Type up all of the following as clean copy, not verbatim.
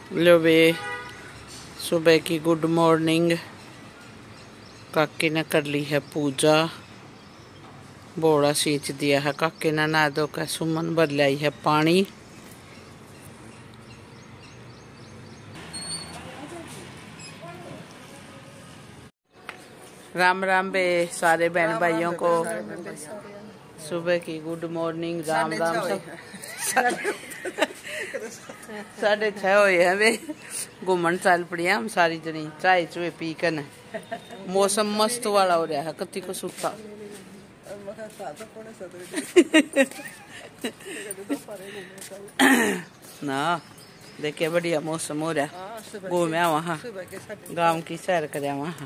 लो बे, सुबह की good morning. काके ने कर ली है पूजा, बोड़ा सींच दिया है काके ने, नहा धो कर सुमन भर लाई है पानी। राम राम बे सारे बहन भाइयों को, सुबह की गुड मॉर्निंग। राम राम सब। 6:30 हो वे, घूमन चल पड़ी हम सारी जनी, चाय चुए पी कर। मौसम मस्त वाला हो रहा है, कति को सुता ना देखे, बढ़िया मौसम हो रहा। घूमया वहाँ गांव की सैर कर वहाँ।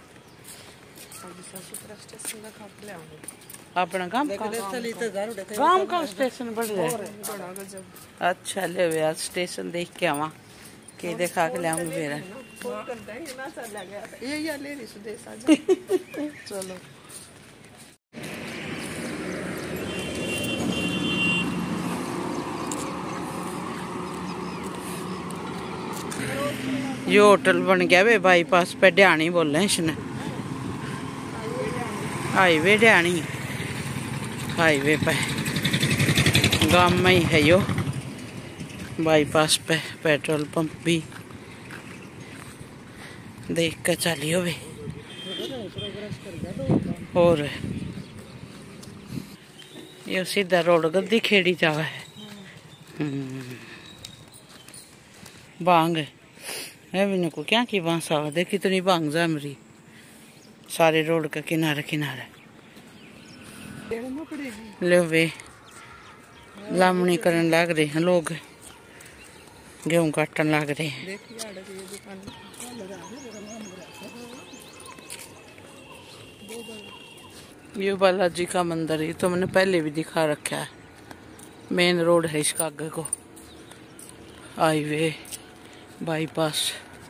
अपना गांव का स्टेशन बढ़ रहा है। अच्छा ले वे, आज स्टेशन देख के आवा के देखा के लिया मेरा। चलो ये होटल बन गया वे बाईपास पे, ड्याणी बोल रहे हैं इसने। हाईवे ड्याणी, हाईवे पे गांव में ही है यो, बाईपास पे पेट्रोल पंप भी देख कर चलियो वे। और ये सीधा रोड गद्दी खेड़ी जावा है। बांग है भी को क्या की बांसा देख कितनी बांग जा मेरी, सारे रोड का किनारे किनारे। ले वे लामनी करने लग रहे हैं लोग, गेहूं काटने लग रहे हैं। ये बालाजी का मंदिर, ये तो मैंने पहले भी दिखा रखा है। मेन रोड है इसका आगे को, हाईवे बाईपास।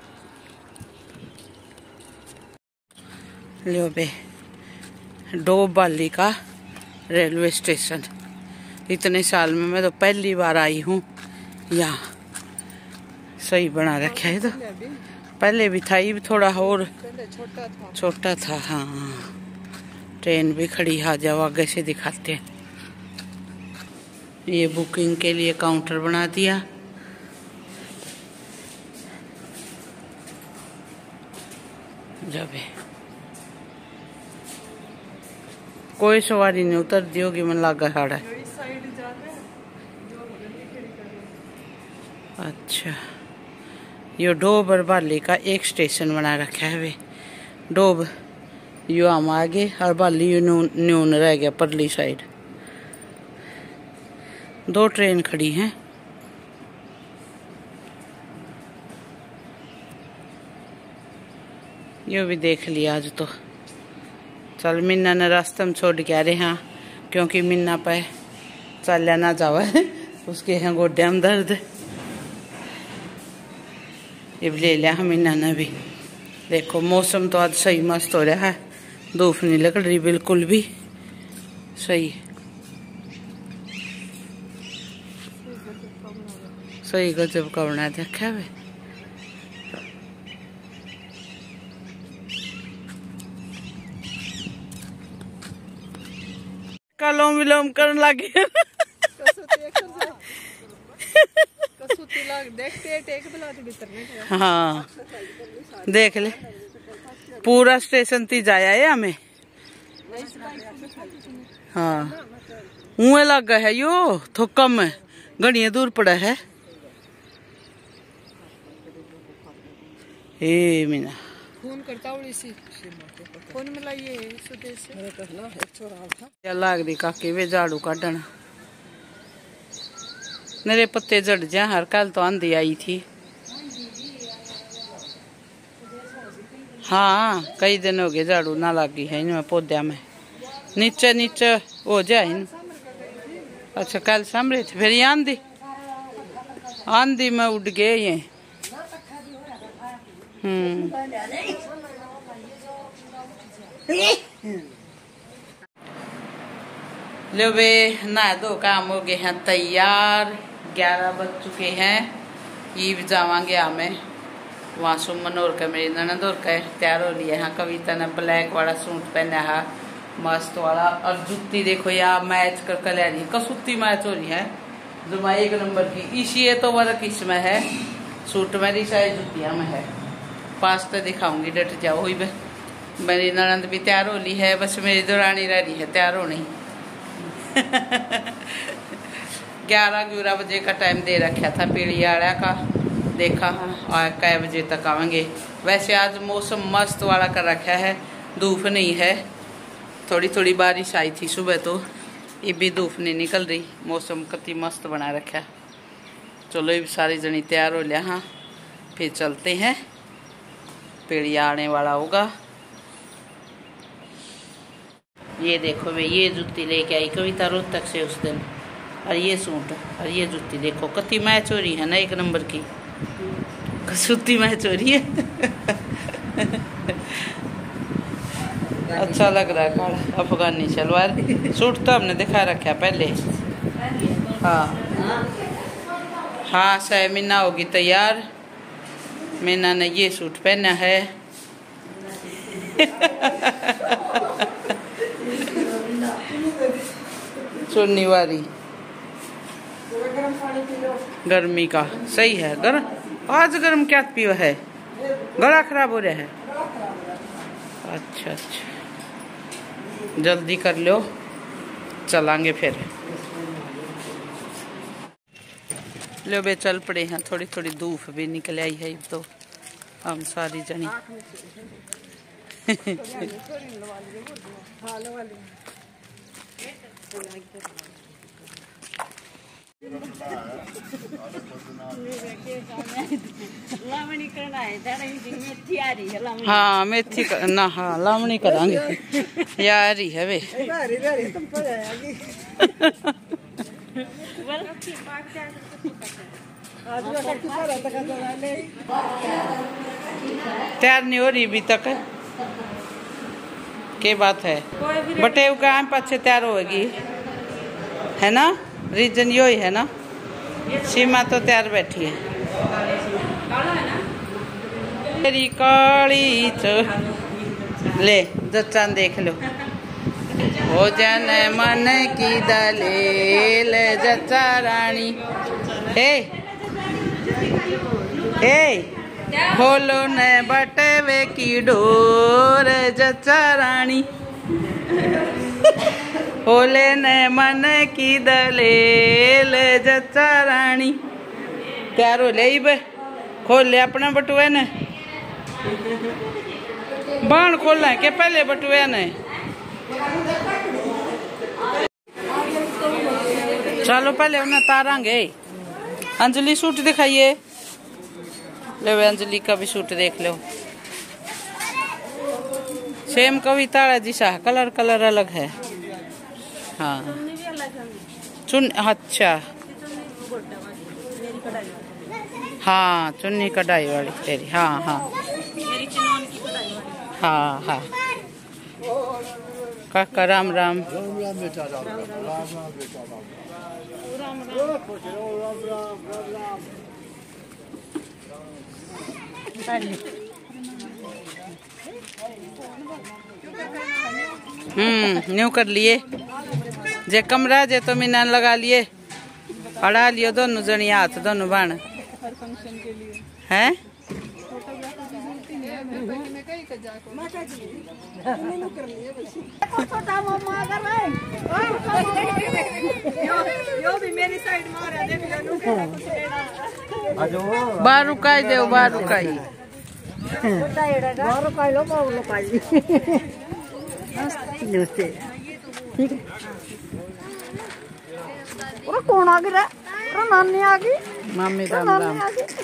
लियो बे, डोब बाली का रेलवे स्टेशन। इतने साल में मैं तो पहली बार आई हूँ यहाँ। सही बना रखा है, तो पहले भी था, ये भी थोड़ा और छोटा था। हाँ, ट्रेन भी खड़ी आ जाओ आगे से दिखाते हैं। ये बुकिंग के लिए काउंटर बना दिया। जब कोई सवारी नहीं उतर दी होगी, मन लागा साड़ा। अच्छा, यो डोब और बाली का एक स्टेशन बना रखा है वे। डोब यो हम आगे और बाली यो न्यून रह गया परली साइड। 2 ट्रेन खड़ी हैं। यो भी देख लिया आज तो। चल मिन्ना ने रास्ते में छोड़ के आ रहे हैं, क्योंकि मिन्ना पे चलिया ना जावे, उसके हैं गोड्या में दर्द। ये ले लिया हम मिन्ना ने भी। देखो मौसम तो आज सही मस्त हो रहा है, धूप नहीं लग रही बिल्कुल भी, सही सही गजब का बना देखा है। कलोम विलोम करने लगे। हाँ देख ले, पूरा स्टेशन ती जाया है हमें। हाँ मुँह लगा है यो, थोका में घड़िया दूर पड़ा है। ए मीना फोन करता फोन मिलाइए लाग दी काके वे झाड़ू काटन। मेरे पत्ते जड़ जा, हर कल तो आंधी आई थी। हाँ कई दिन हो गए झाड़ू ना लगी है इनमें पौधा में, नीचे नीचे हो जाए। अच्छा कल सामने थे, फिर आंधी आंधी में उड़ गए ये। लो वे नहा धो काम हो गए हैं तैयार। 11 बज चुके हैं। ईव जावांगे हमें वहाँ सुमन और का मेरी ननद और का तैयार हो लिया। यहाँ कविता ने ब्लैक वाला सूट पहना है मस्त वाला, और जुत्ती देखो यार मैच कर कर रही है, कसूती मैच हो रही है जुमा 1 नंबर की। इसी तो वर्क इसमें है, सूट मेरी साइज जुतिया में है। पास तो दिखाऊंगी, डट जाओ। हुई मेरी ननद भी तैयार हो ली है, बस मेरी दौरानी रह रही है तैयार होनी। 11 बजे का टाइम दे रखा था पीड़ियाड़ा का, देखा और कै बजे तक आवेंगे। वैसे आज मौसम मस्त वाला कर रखा है, धूप नहीं है, थोड़ी थोड़ी बारिश आई थी सुबह, तो ये भी धूप नहीं निकल रही, मौसम कति मस्त बना रखा। चलो ये सारी जनी तैयार हो लिया। हाँ फिर चलते हैं, पीड़िया आने वाला होगा। ये देखो भाई, ये जूती लेके आई कविता रोहतक से उस दिन, और ये सूट और ये जूती देखो कति मैच हो रही है ना, 1 नंबर की कसूती मैच हो रही है। अच्छा लग रहा है काला अफगानी सलवार। सूट तो हमने दिखा रखा है पहले। हाँ हाँ सह मीना होगी तैयार। मीना ने ये सूट पहना है। चुन्नी वाली गर्मी का सही है। गर्म आज गर्म क्या पियो है, गला खराब हो रहा है। अच्छा अच्छा जल्दी कर लो, चलांगे फिर। लो बे चल पड़े हैं, थोड़ी थोड़ी धूप भी निकल आई है तो हम सारी जनी। हाँ मेथी ना, हाँ लावणी करांगे यार ही है वे। तैयार नहीं हो रही अभी तक, के बात है बटे का पाछे तैयार होगी है ना, रीजन यो ही है ना। सीमा तो तैयार बैठी है। तेरी काली ले जच्चा देख लो, भोजन मन की दलेल जच्चा रानी। हे खोलो न बटवे की डोर जच्चा रानी, खोले न मन की दलेल जच्चा रानी। तैयार हो ले बे, खोल ले अपना बटुए ने, बाण खोलना है के पहले बटुए ने। चलो पहले उन्हें तारांगे। अंजलि सूट दिखाइए, ले अंजलि का भी सूट देख लो। सेम कविता जैसा, कलर कलर अलग है। हाँ चुन अच्छा हाँ चुन्नी कढ़ाई वाली तेरी। हाँ हाँ हाँ हाँ काका राम राम। न्यू कर लिए जे कमरा जे तो मीना लगा लिए, अड़ा लियो दोनों जनी हाथ दोनों बाण हैं। बार रुकाई दे, बार रुकाई कौन आ गया? नानी आ गई, मम्मी राम राम।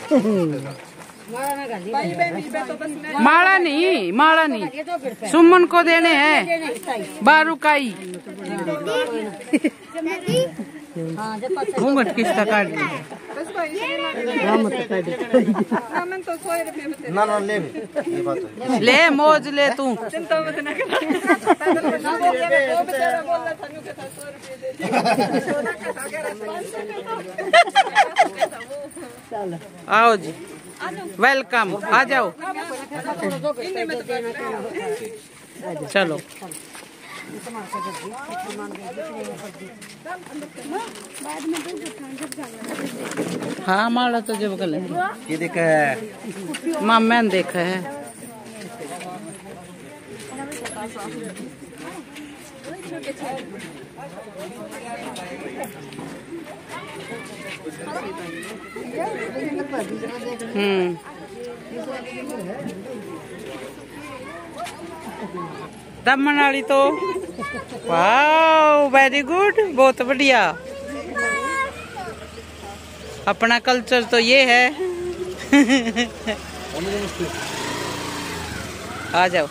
माला नहीं, माला नहीं, सुमन को देने हैं बारूकाई। घूंघट किसका काट दिया? ना ना ले ये बात है। ले मौज ले तू। चिंता मत ना कर। आओ जी, वेलकम, आ जाओ। चलो हाँ माला तो जब कल ये देखा है मामा ने देखा है। दमन वाली तो वाह वेरी गुड, बहुत बढ़िया। अपना कल्चर तो ये है। आ जाओ।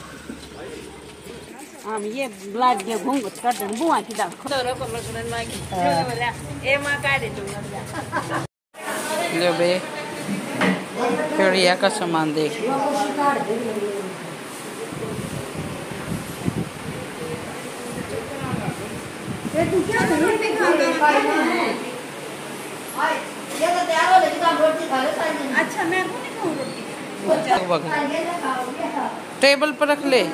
हम ये ब्लड के घूंघट कर दें बुआ की दाल दोरो को मसलन मांगी बोला ए मां का दे दूंगा। लो बे चिड़िया का सामान देख। अच्छा मैं नहीं खाऊं रोटी। टेबल पर रख ले।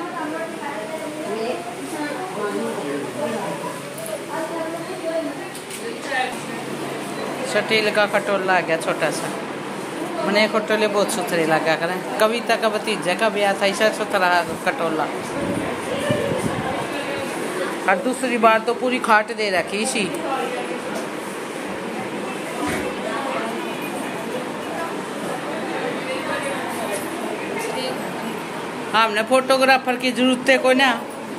स्टील का कटोला आ गया छोटा सा। मैंने कटोले बहुत सुथरे लगा करें। कविता का भतीजा का ब्याह था, ऐसा सुथरा कटोला। और दूसरी बार तो पूरी खाट दे रखी इसी। हमने फोटोग्राफर की जरूरत है कोई ना,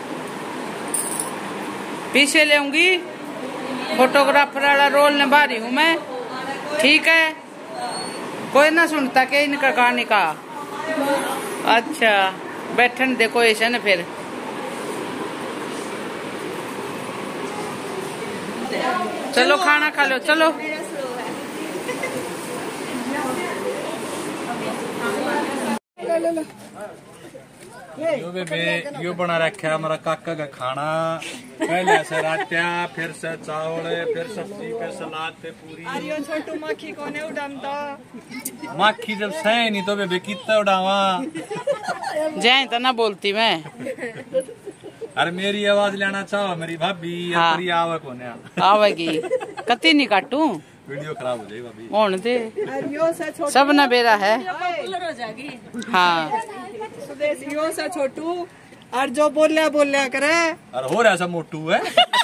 पीछे लेऊंगी। फोटोग्राफर वाला रोल निभा रही हूँ मैं, ठीक है। कोई ना सुनता के इनका कहानी का। अच्छा बैठन देखो ऐसे न फिर। चलो खाना खा लो चलो। यो बेबे यो बना रखा हमारा काका का खाना। पहले से रात्या, फिर से चावल, फिर सब्जी, फिर सलाद, फिर पूरी। अरे छोटू मक्खी कोने उड़ामता। मक्खी जब सही नहीं तो बेबे कितना उड़ावा। जय तो ना बोलती मैं। अरे मेरी आवाज लेना चाहो मेरी भाभी। हाँ। आवे कोने आवेगी कति नहीं काटू। वीडियो खराब हो जाएगी भाभी। होने दे, सब ना बेरा है। हो जाएगी। हाँ सुदेशियों से छोटू और जो बोलिया करे। अरे हो रहा ऐसा मोटू है।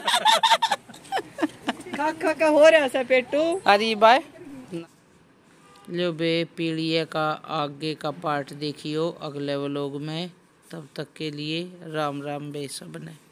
खा का हो रहा है पेटू। अरे बाय लो बे पीड़िया का आगे का पार्ट देखियो अगले व्लॉग में। तब तक के लिए राम राम बे सब ने।